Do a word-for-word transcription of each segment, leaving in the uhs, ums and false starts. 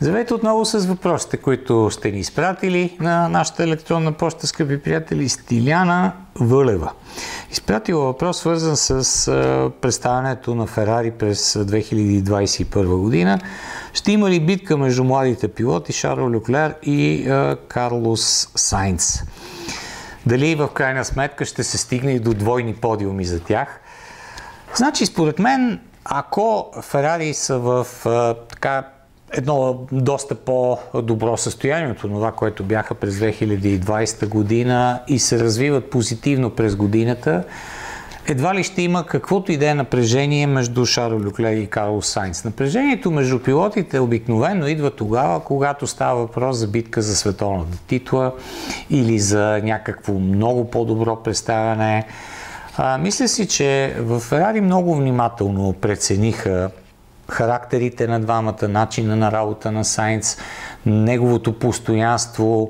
Здравейте отново с въпросите, които сте ни изпратили на нашата електронна поща, скъпи приятели. Стиляна Вълева изпратила въпрос, свързан с а, представянето на Ферари през две хиляди двадесет и първа година. Ще има ли битка между младите пилоти Шарло Леклер и а, Карлос Сайнц? Дали в крайна сметка ще се стигне и до двойни подиуми за тях? Значи, според мен, ако Ферари са в а, така едно доста по-добро състояние от това, което бяха през две хиляди и двадесета година и се развиват позитивно през годината, едва ли ще има каквото и да е напрежение между Шарло Леклер и Карлос Сайнц. Напрежението между пилотите обикновено идва тогава, когато става въпрос за битка за световната титла или за някакво много по-добро представяне. А, мисля си, че в Ферари много внимателно прецениха характерите на двамата, начина на работа на Сайнц, неговото постоянство,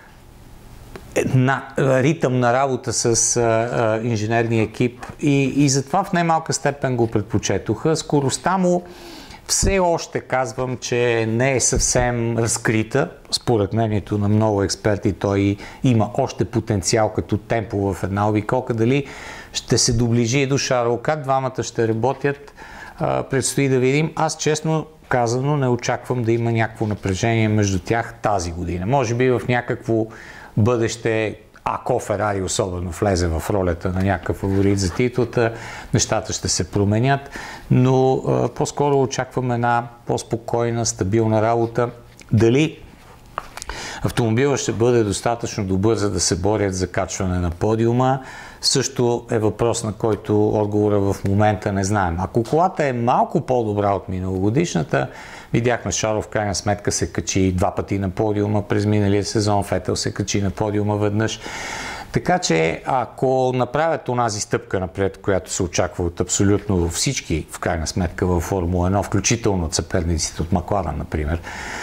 на, ритъм на работа с а, а, инженерния екип и, и затова в немалка степен го предпочетоха. Скоростта му все още казвам, че не е съвсем разкрита. Според мнението на много експерти той има още потенциал като темпо в една обиколка. Дали ще се доближи до Шарло, как двамата ще работят, предстои да видим. Аз честно казано не очаквам да има някакво напрежение между тях тази година. Може би в някакво бъдеще, ако Ферари особено влезе в ролята на някакъв фаворит за титлата, нещата ще се променят, но а, по-скоро очаквам една по-спокойна, стабилна работа. Дали автомобилът ще бъде достатъчно добър, за да се борят за качване на подиума, също е въпрос, на който отговора в момента не знаем. Ако колата е малко по-добра от миналогодишната, видяхме Шарло в крайна сметка се качи два пъти на подиума през миналия сезон, Фетел се качи на подиума веднъж. Така че ако направят онази стъпка напред, която се очаква от абсолютно всички в крайна сметка във Формула едно, включително от съперниците от Макларен, например,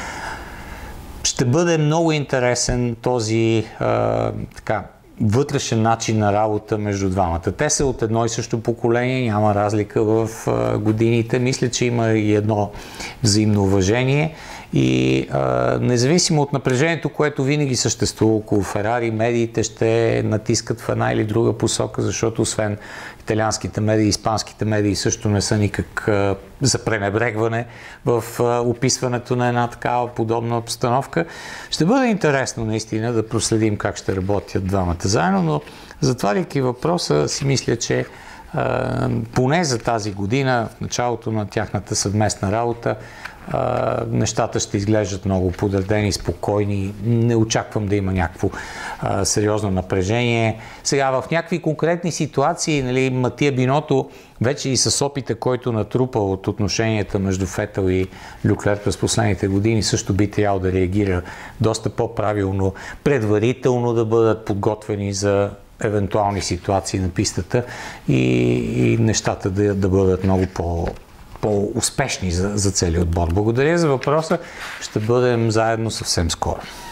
ще бъде много интересен този а, така, вътрешен начин на работа между двамата. Те са от едно и също поколение, няма разлика в а, годините. Мисля, че има и едно взаимно уважение и а, независимо от напрежението, което винаги съществува около Ферари, медиите ще натискат в една или друга посока, защото освен италианските медии, испанските медии също не са никак а, за пренебрегване в а, описването на една такава подобна обстановка. Ще бъде интересно наистина да проследим как ще работят двамата заедно, но затваряйки въпроса си мисля, че а, поне за тази година, в началото на тяхната съвместна работа, Uh, нещата ще изглеждат много подредени, спокойни. Не очаквам да има някакво uh, сериозно напрежение. Сега в някакви конкретни ситуации, нали, Матия Биното вече и с опита, който натрупа от отношенията между Фетел и Леклер през последните години, също би трябвало да реагира доста по-правилно, предварително да бъдат подготвени за евентуални ситуации на пистата и, и нещата да, да бъдат много по- по-успешни за, за целия отбор. Благодаря за въпроса. Ще бъдем заедно съвсем скоро.